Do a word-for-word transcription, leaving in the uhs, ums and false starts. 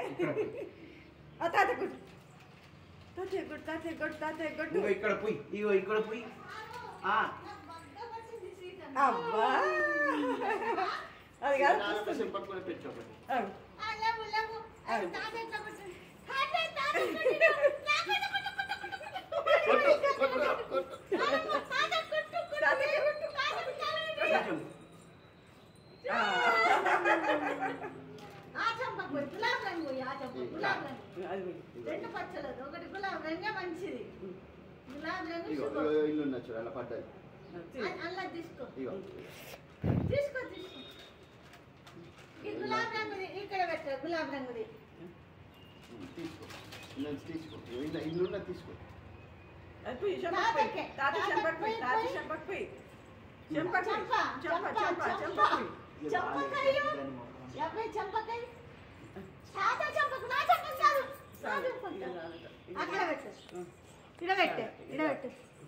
తాత గుడ్ తాత గుడ్ తాత గుడ్ తాత గుడ్ ఇగో ఇక్కడ పోయి ఇగో ఇక్కడ పోయి అబ్బా అది కాదు పక్కన పెట్టొకటి రెండు పచ్చలు ఒకటి గులాబ్ రంగే మంచిది గులాబ్ రంగు ఇల్లు నచ్చు అలా పడ్డది అలా తీసుకో తీసుకో తీసుకో ఈ గులాబ్ రంగుది ఇక్కడ పెట్టు గులాబ్ రంగుది తీసుకో తీసుకో ఇలా ఇల్లు తీసుకో చంపకాయ సాదా చంపకు నా చంపకు కాదు అక్కడ పెట్టు ఇడ పెట్టు ఇడ పెట్టు